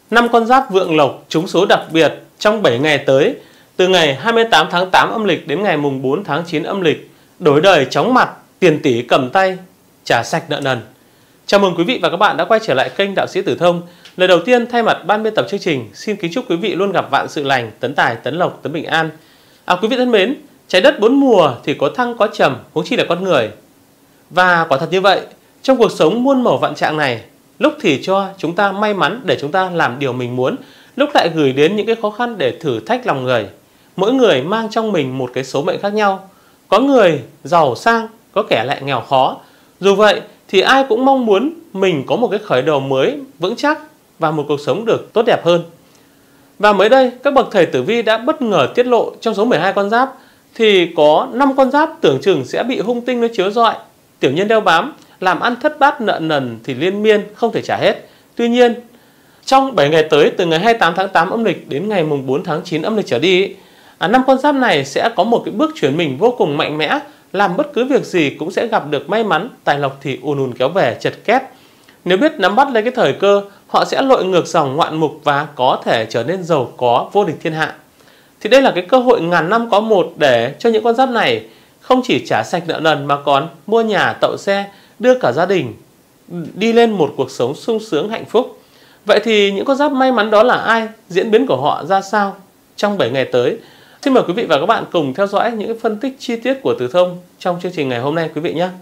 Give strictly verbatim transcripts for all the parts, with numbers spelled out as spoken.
năm con giáp vượng lộc trúng số đặc biệt trong bảy ngày tới, từ ngày hai mươi tám tháng tám âm lịch đến ngày mùng bốn tháng chín âm lịch, đổi đời chóng mặt, tiền tỷ cầm tay, trả sạch nợ nần. Chào mừng quý vị và các bạn đã quay trở lại kênh Đạo Sĩ Tử Thông. Lời đầu tiên, thay mặt ban biên tập chương trình, xin kính chúc quý vị luôn gặp vạn sự lành, tấn tài, tấn lộc, tấn bình an. À, quý vị thân mến, trái đất bốn mùa thì có thăng có trầm, huống chi là con người. Và quả thật như vậy, trong cuộc sống muôn màu vạn trạng này, lúc thì cho chúng ta may mắn để chúng ta làm điều mình muốn, lúc lại gửi đến những cái khó khăn để thử thách lòng người. Mỗi người mang trong mình một cái số mệnh khác nhau. Có người giàu sang, có kẻ lại nghèo khó. Dù vậy thì ai cũng mong muốn mình có một cái khởi đầu mới vững chắc và một cuộc sống được tốt đẹp hơn. Và mới đây, các bậc thầy tử vi đã bất ngờ tiết lộ trong số mười hai con giáp thì có năm con giáp tưởng chừng sẽ bị hung tinh nó chiếu rọi, tiểu nhân đeo bám, làm ăn thất bát nợ nần thì liên miên không thể trả hết. Tuy nhiên, trong bảy ngày tới, từ ngày hai mươi tám tháng tám âm lịch đến ngày mùng bốn tháng chín âm lịch trở đi, à, năm con giáp này sẽ có một cái bước chuyển mình vô cùng mạnh mẽ, làm bất cứ việc gì cũng sẽ gặp được may mắn, tài lộc thì ùn ùn kéo về chật két. Nếu biết nắm bắt lấy cái thời cơ, họ sẽ lội ngược dòng ngoạn mục và có thể trở nên giàu có vô địch thiên hạ. Thì đây là cái cơ hội ngàn năm có một để cho những con giáp này không chỉ trả sạch nợ nần mà còn mua nhà tậu xe, đưa cả gia đình đi lên một cuộc sống sung sướng hạnh phúc. Vậy thì những con giáp may mắn đó là ai? Diễn biến của họ ra sao trong bảy ngày tới? Xin mời quý vị và các bạn cùng theo dõi những cái phân tích chi tiết của Tử Thông trong chương trình ngày hôm nay quý vị nhé.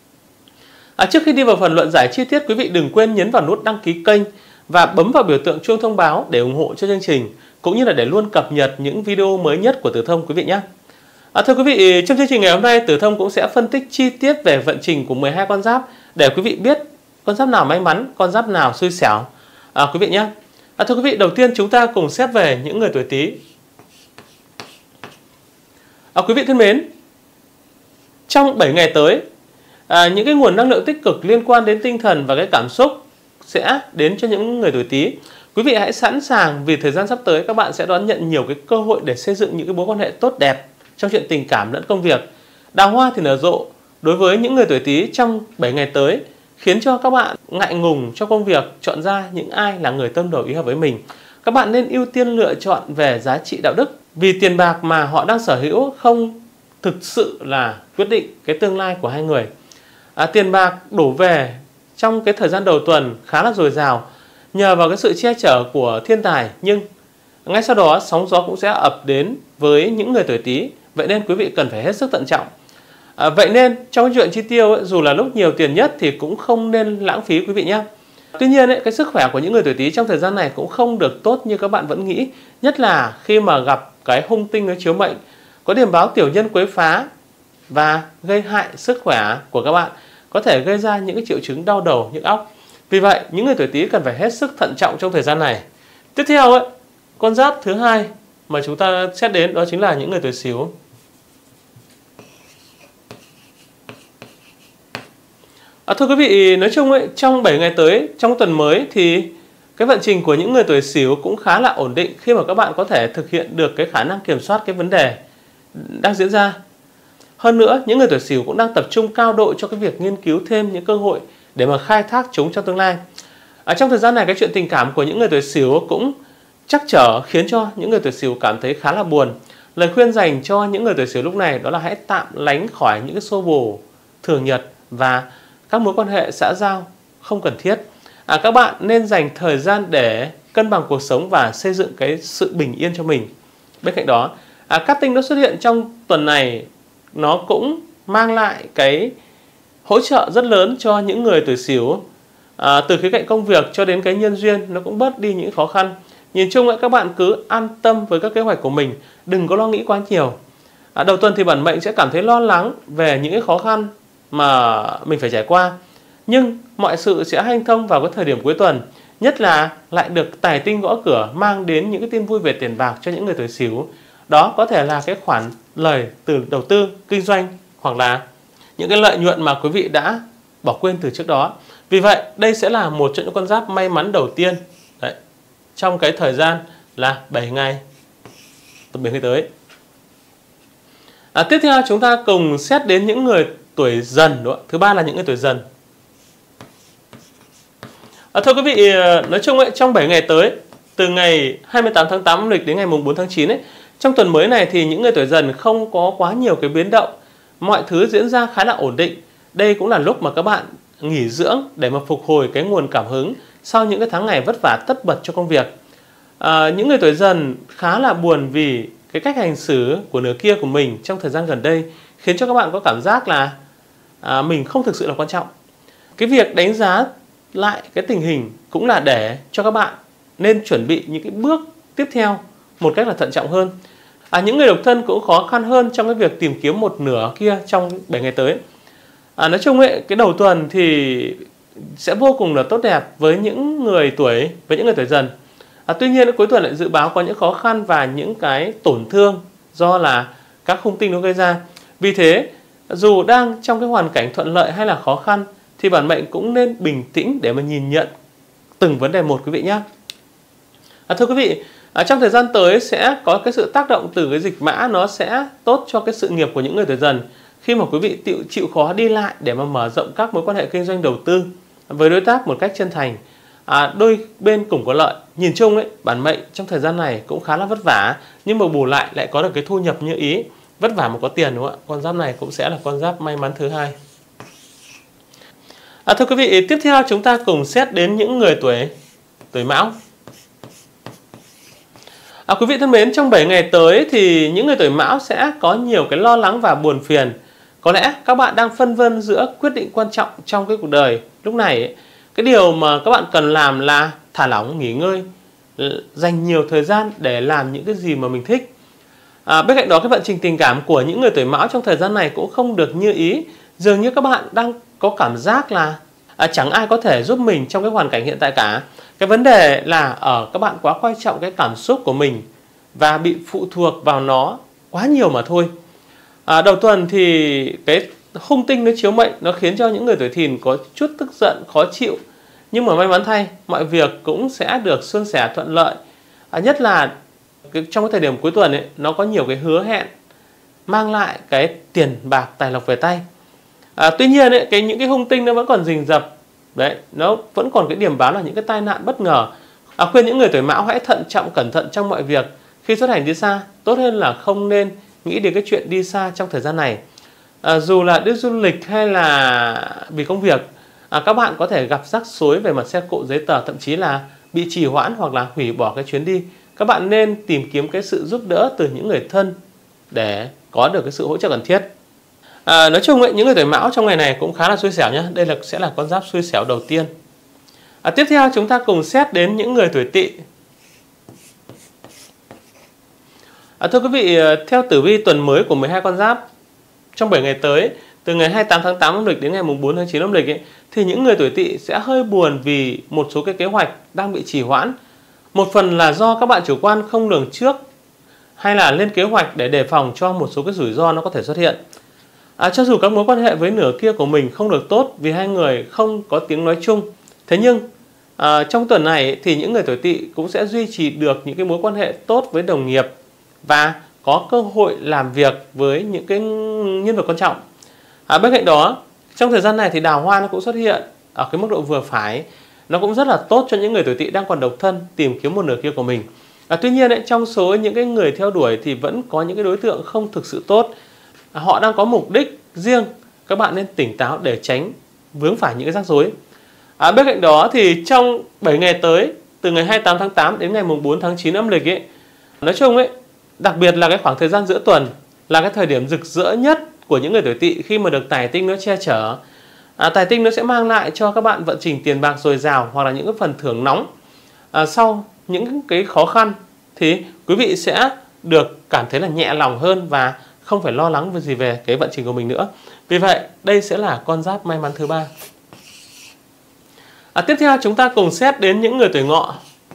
À, trước khi đi vào phần luận giải chi tiết, quý vị đừng quên nhấn vào nút đăng ký kênh và bấm vào biểu tượng chuông thông báo để ủng hộ cho chương trình, cũng như là để luôn cập nhật những video mới nhất của Tử Thông quý vị nhé. À, thưa quý vị, trong chương trình ngày hôm nay, Tử Thông cũng sẽ phân tích chi tiết về vận trình của mười hai con giáp để quý vị biết con giáp nào may mắn, con giáp nào xui xẻo. À, quý vị nhé. À, thưa quý vị, đầu tiên chúng ta cùng xét về những người tuổi Tý. À, quý vị thân mến, trong bảy ngày tới, à, những cái nguồn năng lượng tích cực liên quan đến tinh thần và cái cảm xúc sẽ đến cho những người tuổi Tý. Quý vị hãy sẵn sàng vì thời gian sắp tới các bạn sẽ đón nhận nhiều cái cơ hội để xây dựng những cái mối quan hệ tốt đẹp trong chuyện tình cảm lẫn công việc. Đào hoa thì nở rộ đối với những người tuổi Tý trong bảy ngày tới, khiến cho các bạn ngại ngùng cho công việc, chọn ra những ai là người tâm đầu ý hợp với mình. Các bạn nên ưu tiên lựa chọn về giá trị đạo đức, vì tiền bạc mà họ đang sở hữu không thực sự là quyết định cái tương lai của hai người. À, tiền bạc đổ về trong cái thời gian đầu tuần khá là dồi dào nhờ vào cái sự che chở của thiên tài, nhưng ngay sau đó sóng gió cũng sẽ ập đến với những người tuổi Tý. Vậy nên quý vị cần phải hết sức thận trọng. À, vậy nên trong cái chuyện chi tiêu ấy, dù là lúc nhiều tiền nhất thì cũng không nên lãng phí quý vị nhé. Tuy nhiên ấy, cái sức khỏe của những người tuổi Tý trong thời gian này cũng không được tốt như các bạn vẫn nghĩ, nhất là khi mà gặp cái hung tinh nó chiếu mệnh, có điểm báo tiểu nhân quấy phá và gây hại sức khỏe của các bạn, có thể gây ra những cái triệu chứng đau đầu, nhức óc. Vì vậy, những người tuổi Tý cần phải hết sức thận trọng trong thời gian này. Tiếp theo ấy, con giáp thứ hai mà chúng ta xét đến đó chính là những người tuổi Sửu. À, thưa quý vị, nói chung ấy, trong bảy ngày tới, trong tuần mới thì cái vận trình của những người tuổi Sửu cũng khá là ổn định khi mà các bạn có thể thực hiện được cái khả năng kiểm soát cái vấn đề đang diễn ra. Hơn nữa, những người tuổi Sửu cũng đang tập trung cao độ cho cái việc nghiên cứu thêm những cơ hội để mà khai thác chúng trong tương lai. Ở trong thời gian này, cái chuyện tình cảm của những người tuổi Sửu cũng trắc trở khiến cho những người tuổi Sửu cảm thấy khá là buồn. Lời khuyên dành cho những người tuổi Sửu lúc này đó là hãy tạm lánh khỏi những cái xô bồ thường nhật và các mối quan hệ xã giao không cần thiết. À, các bạn nên dành thời gian để cân bằng cuộc sống và xây dựng cái sự bình yên cho mình. Bên cạnh đó, à, cát tinh nó xuất hiện trong tuần này nó cũng mang lại cái hỗ trợ rất lớn cho những người tuổi Sửu. À, từ khía cạnh công việc cho đến cái nhân duyên nó cũng bớt đi những khó khăn. Nhìn chung ấy, các bạn cứ an tâm với các kế hoạch của mình, đừng có lo nghĩ quá nhiều. À, đầu tuần thì bản mệnh sẽ cảm thấy lo lắng về những cái khó khăn mà mình phải trải qua, nhưng mọi sự sẽ hanh thông vào cái thời điểm cuối tuần, nhất là lại được tài tinh gõ cửa mang đến những cái tin vui về tiền bạc cho những người tuổi Sửu. Đó có thể là cái khoản lời từ đầu tư kinh doanh hoặc là những cái lợi nhuận mà quý vị đã bỏ quên từ trước đó. Vì vậy đây sẽ là một trong những con giáp may mắn đầu tiên đấy, trong cái thời gian là bảy ngày tuần bảy ngày tới. À, tiếp theo chúng ta cùng xét đến những người tuổi Dần, đúng không? Thứ ba là những người tuổi Dần. À, thưa quý vị, nói chung ấy, trong bảy ngày tới từ ngày hai mươi tám tháng tám âm lịch đến ngày mùng bốn tháng chín ấy, trong tuần mới này thì những người tuổi Dần không có quá nhiều cái biến động, mọi thứ diễn ra khá là ổn định. Đây cũng là lúc mà các bạn nghỉ dưỡng để mà phục hồi cái nguồn cảm hứng sau những cái tháng ngày vất vả tất bật cho công việc. À, những người tuổi Dần khá là buồn vì cái cách hành xử của nửa kia của mình trong thời gian gần đây khiến cho các bạn có cảm giác là à, mình không thực sự là quan trọng. Cái việc đánh giá lại cái tình hình cũng là để cho các bạn nên chuẩn bị những cái bước tiếp theo một cách là thận trọng hơn. À, những người độc thân cũng khó khăn hơn trong cái việc tìm kiếm một nửa kia trong bảy ngày tới. À, nói chung ấy, cái đầu tuần thì sẽ vô cùng là tốt đẹp với những người tuổi với những người tuổi Dần. À, tuy nhiên cuối tuần lại dự báo có những khó khăn và những cái tổn thương do là các hung tinh nó gây ra. Vì thế dù đang trong cái hoàn cảnh thuận lợi hay là khó khăn thì bản mệnh cũng nên bình tĩnh để mà nhìn nhận từng vấn đề một quý vị nhé. À, thưa quý vị, à, trong thời gian tới sẽ có cái sự tác động từ cái dịch mã, nó sẽ tốt cho cái sự nghiệp của những người tuổi Dần khi mà quý vị chịu, chịu khó đi lại để mà mở rộng các mối quan hệ kinh doanh đầu tư với đối tác một cách chân thành. À, đôi bên cùng có lợi. Nhìn chung ấy, bản mệnh trong thời gian này cũng khá là vất vả, nhưng mà bù lại lại có được cái thu nhập như ý. Vất vả mà có tiền, đúng không ạ? Con giáp này cũng sẽ là con giáp may mắn thứ hai. À, thưa quý vị, tiếp theo chúng ta cùng xét đến những người tuổi tuổi Mão. À, quý vị thân mến, trong bảy ngày tới thì những người tuổi Mão sẽ có nhiều cái lo lắng và buồn phiền. Có lẽ các bạn đang phân vân giữa quyết định quan trọng trong cái cuộc đời. Lúc này ấy, cái điều mà các bạn cần làm là thả lỏng, nghỉ ngơi, dành nhiều thời gian để làm những cái gì mà mình thích. À, bên cạnh đó, cái vận trình tình cảm của những người tuổi Mão trong thời gian này cũng không được như ý. Dường như các bạn đang có cảm giác là à, chẳng ai có thể giúp mình trong cái hoàn cảnh hiện tại cả. Cái vấn đề là ở các bạn quá quan trọng cái cảm xúc của mình và bị phụ thuộc vào nó quá nhiều mà thôi. À, đầu tuần thì cái hung tinh nó chiếu mệnh, nó khiến cho những người tuổi Thìn có chút tức giận, khó chịu. Nhưng mà may mắn thay, mọi việc cũng sẽ được suôn sẻ thuận lợi. À, nhất là cái, trong cái thời điểm cuối tuần ấy, nó có nhiều cái hứa hẹn mang lại cái tiền bạc tài lộc về tay. À, tuy nhiên ấy, cái những cái hung tinh nó vẫn còn rình rập. Đấy, nó vẫn còn cái điểm báo là những cái tai nạn bất ngờ. À, khuyên những người tuổi Mão hãy thận trọng, cẩn thận trong mọi việc. Khi xuất hành đi xa, tốt hơn là không nên nghĩ đến cái chuyện đi xa trong thời gian này. À, dù là đi du lịch hay là vì công việc, à, các bạn có thể gặp rắc rối về mặt xe cộ, giấy tờ, thậm chí là bị trì hoãn hoặc là hủy bỏ cái chuyến đi. Các bạn nên tìm kiếm cái sự giúp đỡ từ những người thân để có được cái sự hỗ trợ cần thiết. À, nói chung ấy, những người tuổi Mão trong ngày này cũng khá là xui xẻo nhé. Đây là sẽ là con giáp xui xẻo đầu tiên. À, tiếp theo chúng ta cùng xét đến những người tuổi Tỵ. À, thưa quý vị, theo tử vi tuần mới của mười hai con giáp trong bảy ngày tới, từ ngày hai mươi tám tháng tám âm lịch đến ngày mùng bốn tháng chín âm lịch ấy, thì những người tuổi Tỵ sẽ hơi buồn vì một số cái kế hoạch đang bị trì hoãn. Một phần là do các bạn chủ quan không lường trước hay là lên kế hoạch để đề phòng cho một số cái rủi ro nó có thể xuất hiện. À, cho dù các mối quan hệ với nửa kia của mình không được tốt vì hai người không có tiếng nói chung, thế nhưng à, trong tuần này thì những người tuổi Tỵ cũng sẽ duy trì được những cái mối quan hệ tốt với đồng nghiệp và có cơ hội làm việc với những cái nhân vật quan trọng. À, bên cạnh đó, trong thời gian này thì đào hoa nó cũng xuất hiện ở cái mức độ vừa phải. Nó cũng rất là tốt cho những người tuổi Tỵ đang còn độc thân tìm kiếm một nửa kia của mình. À, tuy nhiên ấy, trong số những cái người theo đuổi thì vẫn có những cái đối tượng không thực sự tốt. À, họ đang có mục đích riêng. Các bạn nên tỉnh táo để tránh vướng phải những cái rắc rối. À, bên cạnh đó thì trong bảy ngày tới, từ ngày hai mươi tám tháng tám đến ngày mùng bốn tháng chín âm lịch ấy, nói chung ấy, đặc biệt là cái khoảng thời gian giữa tuần là cái thời điểm rực rỡ nhất của những người tuổi Tỵ khi mà được tài tinh nó che chở. À, tài tinh nó sẽ mang lại cho các bạn vận trình tiền bạc dồi dào hoặc là những cái phần thưởng nóng. À, sau những cái khó khăn thì quý vị sẽ được cảm thấy là nhẹ lòng hơn và không phải lo lắng về gì về cái vận trình của mình nữa. Vì vậy, đây sẽ là con giáp may mắn thứ ba. À, tiếp theo chúng ta cùng xét đến những người tuổi Ngọ.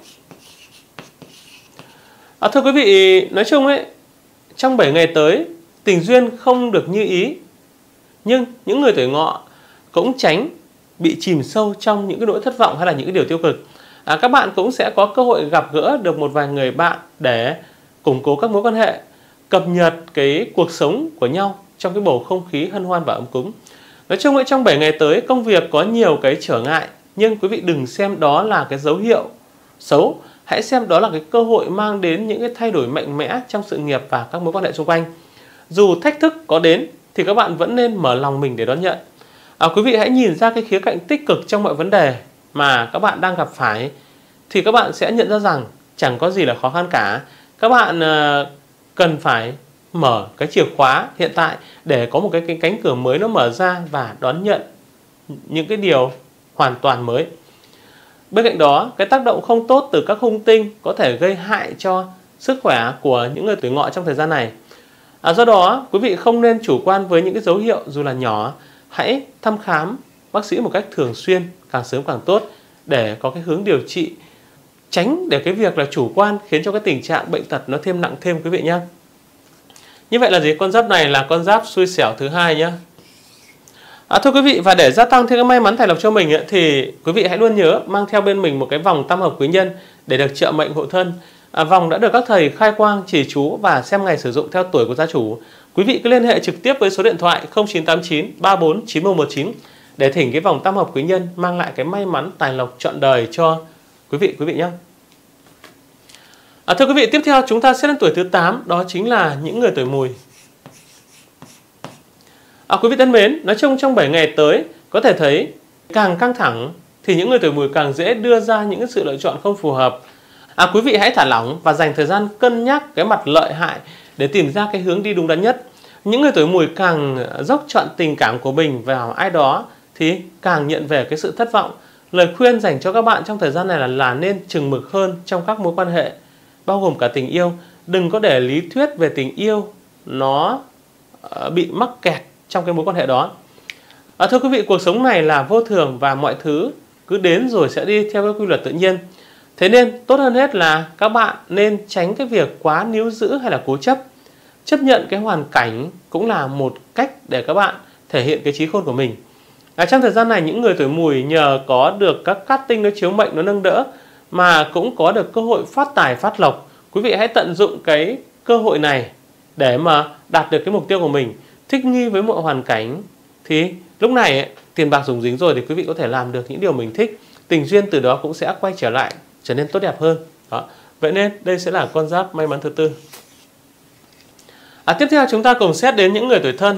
À, thưa quý vị, nói chung ấy, trong bảy ngày tới, tình duyên không được như ý. Nhưng những người tuổi Ngọ cũng tránh bị chìm sâu trong những cái nỗi thất vọng hay là những cái điều tiêu cực. À, các bạn cũng sẽ có cơ hội gặp gỡ được một vài người bạn để củng cố các mối quan hệ, cập nhật cái cuộc sống của nhau trong cái bầu không khí hân hoan và ấm cúng. Nói chung ấy, trong bảy ngày tới công việc có nhiều cái trở ngại, nhưng quý vị đừng xem đó là cái dấu hiệu xấu hãy xem đó là cái cơ hội mang đến những cái thay đổi mạnh mẽ trong sự nghiệp và các mối quan hệ xung quanh. Dù thách thức có đến thì các bạn vẫn nên mở lòng mình để đón nhận. À, quý vị hãy nhìn ra cái khía cạnh tích cực trong mọi vấn đề mà các bạn đang gặp phải, thì các bạn sẽ nhận ra rằng chẳng có gì là khó khăn cả. Các bạn uh, cần phải mở cái chìa khóa hiện tại để có một cái, cái cánh cửa mới nó mở ra và đón nhận những cái điều hoàn toàn mới. Bên cạnh đó, cái tác động không tốt từ các hung tinh có thể gây hại cho sức khỏe của những người tuổi Ngọ trong thời gian này. À, do đó, quý vị không nên chủ quan với những cái dấu hiệu dù là nhỏ. Hãy thăm khám bác sĩ một cách thường xuyên, càng sớm càng tốt, để có cái hướng điều trị, tránh để cái việc là chủ quan khiến cho cái tình trạng bệnh tật nó thêm nặng thêm quý vị nhé. Như vậy là gì? Con giáp này là con giáp xui xẻo thứ hai nhé. À, thưa quý vị, và để gia tăng thêm cái may mắn tài lộc cho mình ấy, thì quý vị hãy luôn nhớ mang theo bên mình một cái vòng tam hợp quý nhân để được trợ mệnh hộ thân. À, vòng đã được các thầy khai quang, chỉ chú và xem ngày sử dụng theo tuổi của gia chủ. Quý vị cứ liên hệ trực tiếp với số điện thoại không chín tám chín ba bốn chín một một chín để thỉnh cái vòng tam hợp quý nhân mang lại cái may mắn tài lộc trọn đời cho quý vị quý vị nhé. À, thưa quý vị, tiếp theo chúng ta sẽ đến tuổi thứ tám, đó chính là những người tuổi Mùi. À, quý vị thân mến, nói chung trong bảy ngày tới có thể thấy càng căng thẳng thì những người tuổi Mùi càng dễ đưa ra những sự lựa chọn không phù hợp. À, quý vị hãy thả lỏng và dành thời gian cân nhắc cái mặt lợi hại để tìm ra cái hướng đi đúng đắn nhất. Những người tuổi Mùi càng dốc trọn tình cảm của mình vào ai đó thì càng nhận về cái sự thất vọng. Lời khuyên dành cho các bạn trong thời gian này là, là nên chừng mực hơn trong các mối quan hệ, bao gồm cả tình yêu. Đừng có để lý thuyết về tình yêu nó bị mắc kẹt trong cái mối quan hệ đó. À, thưa quý vị, cuộc sống này là vô thường và mọi thứ cứ đến rồi sẽ đi theo cái quy luật tự nhiên. Thế nên tốt hơn hết là các bạn nên tránh cái việc quá níu giữ hay là cố chấp. Chấp nhận cái hoàn cảnh cũng là một cách để các bạn thể hiện cái trí khôn của mình. À, trong thời gian này những người tuổi Mùi nhờ có được các cát tinh nó chiếu mệnh nó nâng đỡ mà cũng có được cơ hội phát tài phát lộc. Quý vị hãy tận dụng cái cơ hội này để mà đạt được cái mục tiêu của mình. Thích nghi với mọi hoàn cảnh thì lúc này ấy, tiền bạc rủng dính rồi thì quý vị có thể làm được những điều mình thích. Tình duyên từ đó cũng sẽ quay trở lại, trở nên tốt đẹp hơn. Đó. Vậy nên đây sẽ là con giáp may mắn thứ tư. À, tiếp theo chúng ta cùng xét đến những người tuổi Thân.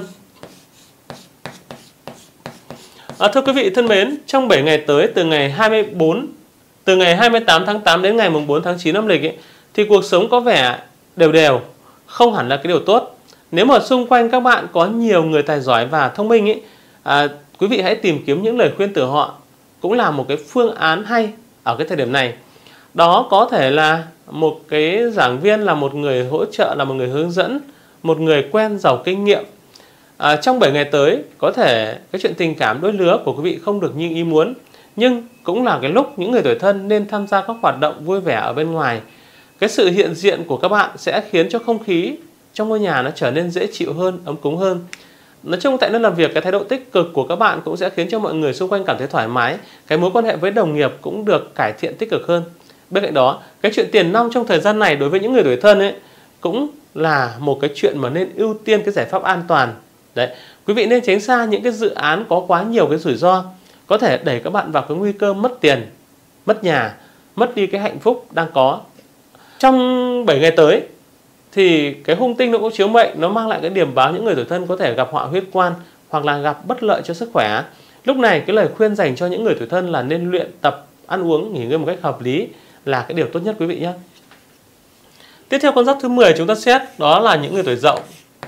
À, thưa quý vị thân mến, trong bảy ngày tới từ ngày hai mươi bốn, từ ngày hai mươi tám tháng tám đến ngày mùng bốn tháng chín âm lịch ấy, thì cuộc sống có vẻ đều đều, không hẳn là cái điều tốt. Nếu mà xung quanh các bạn có nhiều người tài giỏi và thông minh ấy, à, quý vị hãy tìm kiếm những lời khuyên từ họ, cũng là một cái phương án hay ở cái thời điểm này. Đó có thể là một cái giảng viên, là một người hỗ trợ, là một người hướng dẫn, một người quen giàu kinh nghiệm. À, trong bảy ngày tới có thể cái chuyện tình cảm đôi lứa của quý vị không được như ý muốn, nhưng cũng là cái lúc những người tuổi Thân nên tham gia các hoạt động vui vẻ ở bên ngoài. Cái sự hiện diện của các bạn sẽ khiến cho không khí trong ngôi nhà nó trở nên dễ chịu hơn, ấm cúng hơn. Nói chung tại nơi làm việc, cái thái độ tích cực của các bạn cũng sẽ khiến cho mọi người xung quanh cảm thấy thoải mái. Cái mối quan hệ với đồng nghiệp cũng được cải thiện tích cực hơn. Bên cạnh đó, cái chuyện tiền nong trong thời gian này đối với những người tuổi Thân ấy cũng là một cái chuyện mà nên ưu tiên cái giải pháp an toàn. Đấy, quý vị nên tránh xa những cái dự án có quá nhiều cái rủi ro, có thể đẩy các bạn vào cái nguy cơ mất tiền, mất nhà, mất đi cái hạnh phúc đang có. Trong bảy ngày tới thì cái hung tinh nó cũng chiếu mệnh, nó mang lại cái điểm báo những người tuổi Thân có thể gặp họa huyết quan hoặc là gặp bất lợi cho sức khỏe. Lúc này cái lời khuyên dành cho những người tuổi Thân là nên luyện tập ăn uống, nghỉ ngơi một cách hợp lý là cái điều tốt nhất quý vị nhé. Tiếp theo con giáp thứ mười chúng ta xét, đó là những người tuổi Dậu.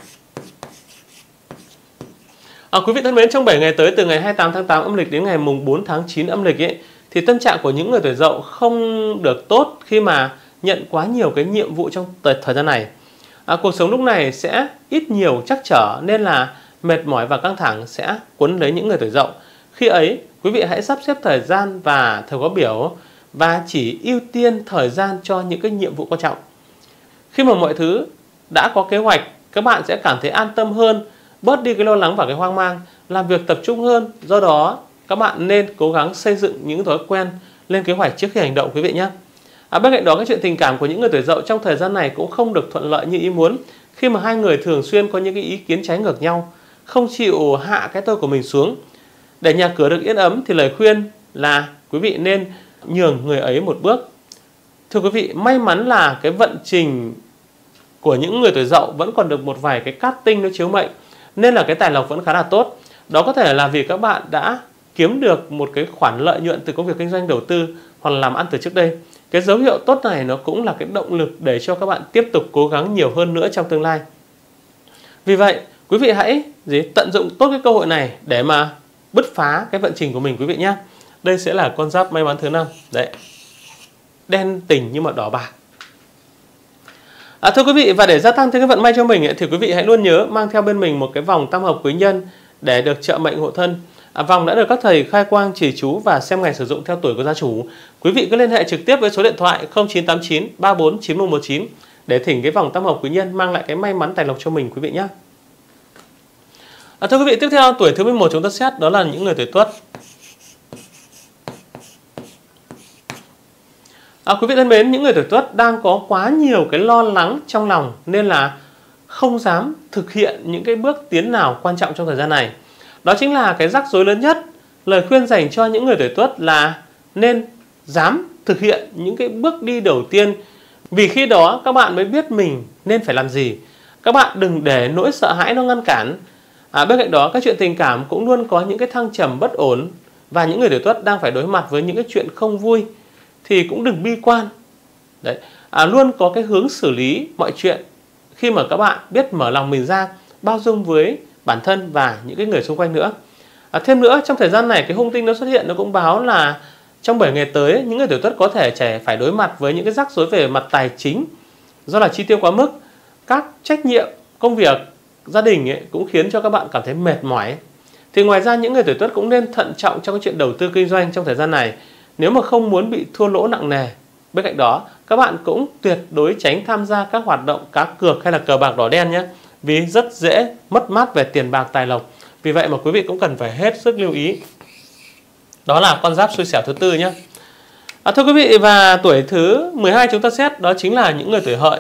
À, quý vị thân mến, trong bảy ngày tới từ ngày hai mươi tám tháng tám âm lịch đến ngày mùng bốn tháng chín âm lịch ấy, thì tâm trạng của những người tuổi Dậu không được tốt khi mà nhận quá nhiều cái nhiệm vụ trong thời gian này. À, cuộc sống lúc này sẽ ít nhiều trắc trở nên là mệt mỏi và căng thẳng sẽ cuốn lấy những người tuổi Dậu. Khi ấy, quý vị hãy sắp xếp thời gian và thời khóa biểu và chỉ ưu tiên thời gian cho những cái nhiệm vụ quan trọng. Khi mà mọi thứ đã có kế hoạch, các bạn sẽ cảm thấy an tâm hơn, bớt đi cái lo lắng và cái hoang mang, làm việc tập trung hơn. Do đó, các bạn nên cố gắng xây dựng những thói quen, lên kế hoạch trước khi hành động quý vị nhé. À, bên cạnh đó, cái chuyện tình cảm của những người tuổi Dậu trong thời gian này cũng không được thuận lợi như ý muốn, khi mà hai người thường xuyên có những cái ý kiến trái ngược nhau, không chịu hạ cái tôi của mình xuống. Để nhà cửa được yên ấm thì lời khuyên là quý vị nên nhường người ấy một bước. Thưa quý vị, may mắn là cái vận trình của những người tuổi Dậu vẫn còn được một vài cái cát tinh nó chiếu mệnh, nên là cái tài lộc vẫn khá là tốt. Đó có thể là vì các bạn đã kiếm được một cái khoản lợi nhuận từ công việc kinh doanh đầu tư hoặc là làm ăn từ trước đây. Cái dấu hiệu tốt này nó cũng là cái động lực để cho các bạn tiếp tục cố gắng nhiều hơn nữa trong tương lai. Vì vậy, quý vị hãy gì, tận dụng tốt cái cơ hội này để mà bứt phá cái vận trình của mình quý vị nhé. Đây sẽ là con giáp may mắn thứ năm. Đấy. Đen tình nhưng mà đỏ bạc. À, thưa quý vị, và để gia tăng thêm cái vận may cho mình ấy, thì quý vị hãy luôn nhớ mang theo bên mình một cái vòng tam hợp quý nhân để được trợ mệnh hộ thân. À, vòng đã được các thầy khai quang chỉ chú và xem ngày sử dụng theo tuổi của gia chủ. Quý vị cứ liên hệ trực tiếp với số điện thoại không chín tám chín ba bốn chín một một chín để thỉnh cái vòng tam hợp quý nhân mang lại cái may mắn tài lộc cho mình quý vị nhé. À, thưa quý vị, tiếp theo tuổi thứ mười một chúng ta xét đó là những người tuổi Tuất. À, quý vị thân mến, những người tuổi Tuất đang có quá nhiều cái lo lắng trong lòng nên là không dám thực hiện những cái bước tiến nào quan trọng trong thời gian này. Đó chính là cái rắc rối lớn nhất. Lời khuyên dành cho những người tuổi Tuất là nên dám thực hiện những cái bước đi đầu tiên, vì khi đó các bạn mới biết mình nên phải làm gì. Các bạn đừng để nỗi sợ hãi nó ngăn cản. À, bên cạnh đó, các chuyện tình cảm cũng luôn có những cái thăng trầm bất ổn, và những người tuổi Tuất đang phải đối mặt với những cái chuyện không vui thì cũng đừng bi quan. Đấy, à, luôn có cái hướng xử lý mọi chuyện khi mà các bạn biết mở lòng mình ra, bao dung với bản thân và những cái người xung quanh nữa. À, thêm nữa, trong thời gian này cái hung tinh nó xuất hiện nó cũng báo là trong bảy ngày tới những người tuổi Tuất có thể trẻ phải đối mặt với những cái rắc rối về mặt tài chính do là chi tiêu quá mức. Các trách nhiệm công việc gia đình ấy cũng khiến cho các bạn cảm thấy mệt mỏi. Thì ngoài ra những người tuổi Tuất cũng nên thận trọng trong cái chuyện đầu tư kinh doanh trong thời gian này, nếu mà không muốn bị thua lỗ nặng nề. Bên cạnh đó, các bạn cũng tuyệt đối tránh tham gia các hoạt động cá cược hay là cờ bạc đỏ đen nhé, vì rất dễ mất mát về tiền bạc tài lộc. Vì vậy mà quý vị cũng cần phải hết sức lưu ý. Đó là con giáp xui xẻo thứ tư nhé. À, thưa quý vị, và tuổi thứ mười hai chúng ta xét đó chính là những người tuổi Hợi.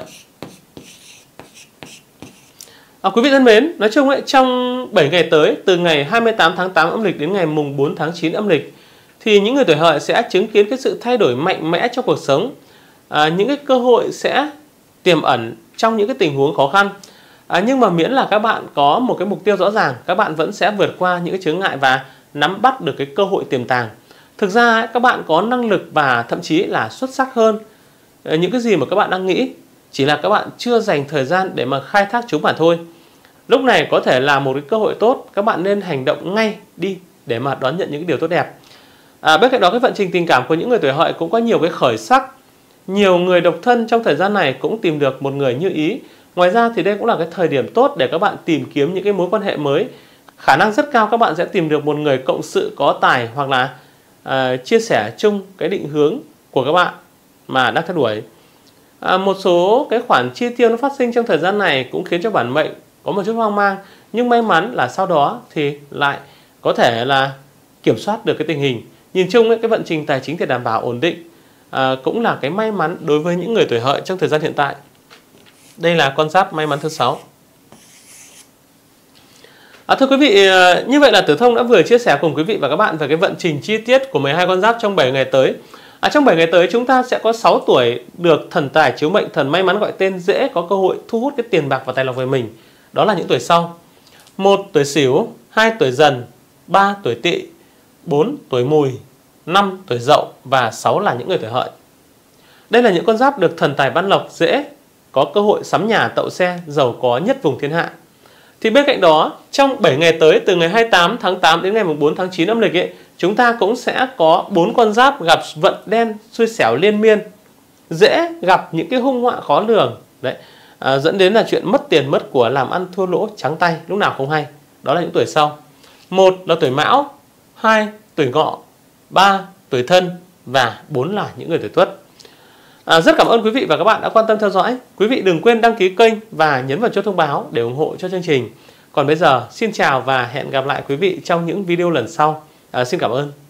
À, quý vị thân mến, nói chung ấy, trong bảy ngày tới, từ ngày hai mươi tám tháng tám âm lịch đến ngày mùng bốn tháng chín âm lịch, thì những người tuổi Hợi sẽ chứng kiến cái sự thay đổi mạnh mẽ trong cuộc sống. À, những cái cơ hội sẽ tiềm ẩn trong những cái tình huống khó khăn. À, nhưng mà miễn là các bạn có một cái mục tiêu rõ ràng, các bạn vẫn sẽ vượt qua những cái chướng ngại và nắm bắt được cái cơ hội tiềm tàng. Thực ra ấy, các bạn có năng lực và thậm chí là xuất sắc hơn những cái gì mà các bạn đang nghĩ. Chỉ là các bạn chưa dành thời gian để mà khai thác chúng mà thôi. Lúc này có thể là một cái cơ hội tốt, các bạn nên hành động ngay đi để mà đón nhận những cái điều tốt đẹp. À, bên cạnh đó, cái vận trình tình cảm của những người tuổi Hợi cũng có nhiều cái khởi sắc. Nhiều người độc thân trong thời gian này cũng tìm được một người như ý. Ngoài ra thì đây cũng là cái thời điểm tốt để các bạn tìm kiếm những cái mối quan hệ mới. Khả năng rất cao các bạn sẽ tìm được một người cộng sự có tài, hoặc là à, chia sẻ chung cái định hướng của các bạn mà đang theo đuổi. À, một số cái khoản chi tiêu nó phát sinh trong thời gian này cũng khiến cho bản mệnh có một chút hoang mang, nhưng may mắn là sau đó thì lại có thể là kiểm soát được cái tình hình. Nhìn chung ấy, cái vận trình tài chính thì đảm bảo ổn định, à, cũng là cái may mắn đối với những người tuổi Hợi trong thời gian hiện tại. Đây là con giáp may mắn thứ sáu. À, thưa quý vị, như vậy là Tử Thông đã vừa chia sẻ cùng quý vị và các bạn về cái vận trình chi tiết của mười hai con giáp trong bảy ngày tới. À, trong bảy ngày tới chúng ta sẽ có sáu tuổi được thần tài chiếu mệnh, thần may mắn gọi tên, dễ có cơ hội thu hút cái tiền bạc và tài lộc về mình. Đó là những tuổi sau: một tuổi Sửu, hai tuổi Dần, ba tuổi Tỵ, bốn tuổi Mùi, năm tuổi Dậu và sáu là những người tuổi Hợi. Đây là những con giáp được thần tài ban lộc, dễ có cơ hội sắm nhà tậu xe, giàu có nhất vùng thiên hạ. Thì bên cạnh đó, trong bảy ngày tới, từ ngày hai mươi tám tháng tám đến ngày bốn tháng chín âm lịch ấy, chúng ta cũng sẽ có bốn con giáp gặp vận đen xui xẻo liên miên, dễ gặp những cái hung họa khó lường. Đấy, à, dẫn đến là chuyện mất tiền mất của, làm ăn thua lỗ trắng tay, lúc nào không hay. Đó là những tuổi sau: một là tuổi Mão, hai tuổi Ngọ, ba tuổi Thân và bốn là những người tuổi Tuất. À, rất cảm ơn quý vị và các bạn đã quan tâm theo dõi. Quý vị đừng quên đăng ký kênh và nhấn vào chuông thông báo để ủng hộ cho chương trình. Còn bây giờ, xin chào và hẹn gặp lại quý vị trong những video lần sau. À, xin cảm ơn.